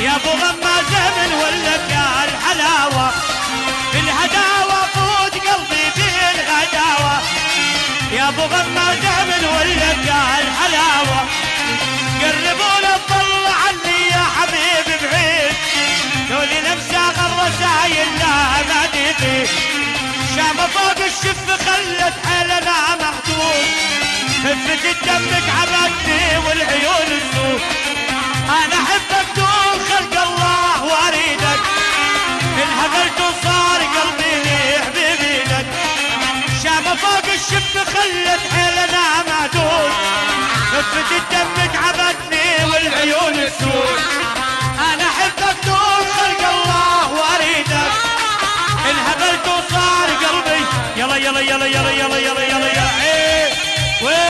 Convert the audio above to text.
يا ابو غمازه من ولك يا الحلاوه بالهداوه فوت قلبي بالغداوه يا ابو غمازه من ولك يا الحلاوه قربوا له طل عني يا حبيبي بعيد دولي لمسه الرسايل لا مديدي شام فوق الشف خلت حيلنا محدود خفة دمك عبدني والعيون السود انا احبك دون خلق الله واريدك انهبلت وصار قلبي ليح ببيدك شام فوق الشف خلت حيلنا معدود خفة دمك عبدني والعيون السود انا احبك دون خلق الله واريدك انهبلت وصار قلبي يلا يلا يلا يلا يلا يلا يلا, يلا.